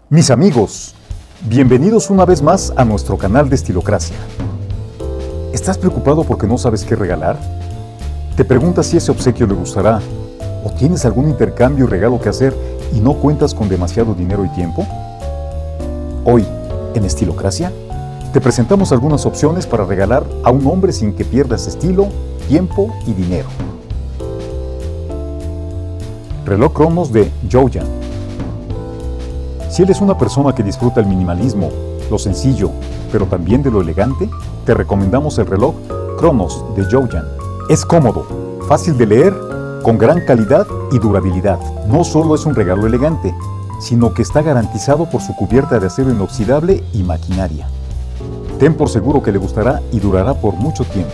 Mis amigos, bienvenidos una vez más a nuestro canal de Estilocracia. ¿Estás preocupado porque no sabes qué regalar? ¿Te preguntas si ese obsequio le gustará? ¿O tienes algún intercambio y regalo que hacer y no cuentas con demasiado dinero y tiempo? Hoy, en Estilocracia, te presentamos algunas opciones para regalar a un hombre sin que pierdas estilo, tiempo y dinero. Reloj Cronos de Jojan. Si él es una persona que disfruta el minimalismo, lo sencillo, pero también de lo elegante, te recomendamos el reloj Cronos de Jojan. Es cómodo, fácil de leer, con gran calidad y durabilidad. No solo es un regalo elegante, sino que está garantizado por su cubierta de acero inoxidable y maquinaria. Ten por seguro que le gustará y durará por mucho tiempo.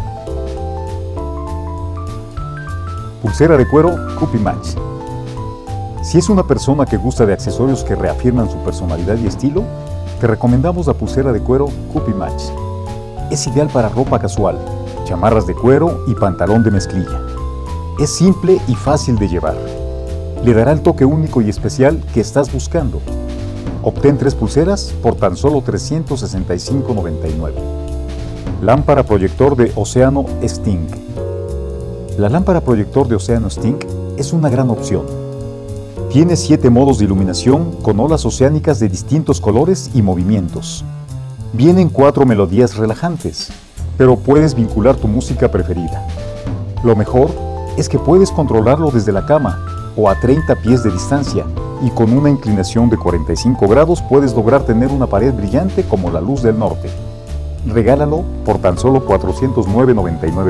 Pulsera de cuero Cupi Match. Si es una persona que gusta de accesorios que reafirman su personalidad y estilo, te recomendamos la pulsera de cuero Cupi Match. Es ideal para ropa casual, chamarras de cuero y pantalón de mezclilla. Es simple y fácil de llevar. Le dará el toque único y especial que estás buscando. Obtén 3 pulseras por tan solo $365.99. Lámpara proyector de Océano Sting. La lámpara proyector de Océano Sting es una gran opción. Tiene 7 modos de iluminación con olas oceánicas de distintos colores y movimientos. Vienen 4 melodías relajantes, pero puedes vincular tu música preferida. Lo mejor es que puedes controlarlo desde la cama o a 30 pies de distancia, y con una inclinación de 45 grados puedes lograr tener una pared brillante como la luz del norte. Regálalo por tan solo $409.99.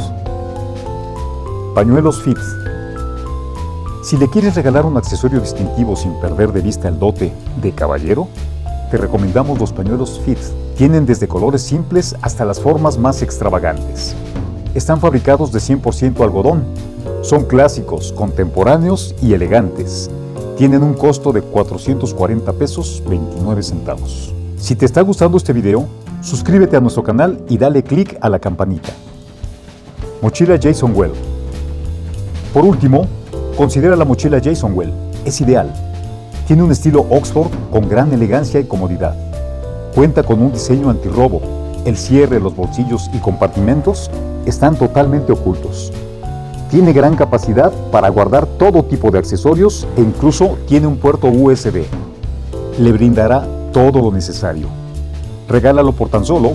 Pañuelos Fit. Si le quieres regalar un accesorio distintivo sin perder de vista el dote de caballero, te recomendamos los pañuelos Fit. Tienen desde colores simples hasta las formas más extravagantes. Están fabricados de 100% algodón. Son clásicos, contemporáneos y elegantes. Tienen un costo de $440.29. Si te está gustando este video, suscríbete a nuestro canal y dale clic a la campanita. Mochila Jason Well. Por último, considera la mochila Jason Well. Es ideal. Tiene un estilo Oxford con gran elegancia y comodidad. Cuenta con un diseño antirrobo. El cierre, los bolsillos y compartimentos están totalmente ocultos. Tiene gran capacidad para guardar todo tipo de accesorios e incluso tiene un puerto USB. Le brindará todo lo necesario. Regálalo por tan solo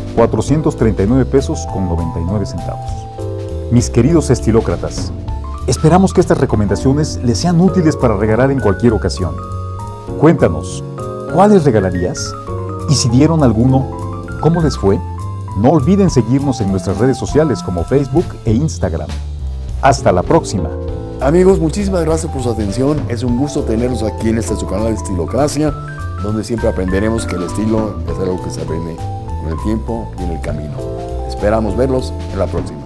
$439.99. Mis queridos estilócratas, esperamos que estas recomendaciones les sean útiles para regalar en cualquier ocasión. Cuéntanos, ¿cuáles regalarías? Y si dieron alguno, ¿cómo les fue? No olviden seguirnos en nuestras redes sociales como Facebook e Instagram. Hasta la próxima. Amigos, muchísimas gracias por su atención. Es un gusto tenerlos aquí en este su canal de Estilocracia, donde siempre aprenderemos que el estilo es algo que se aprende con el tiempo y en el camino. Esperamos verlos en la próxima.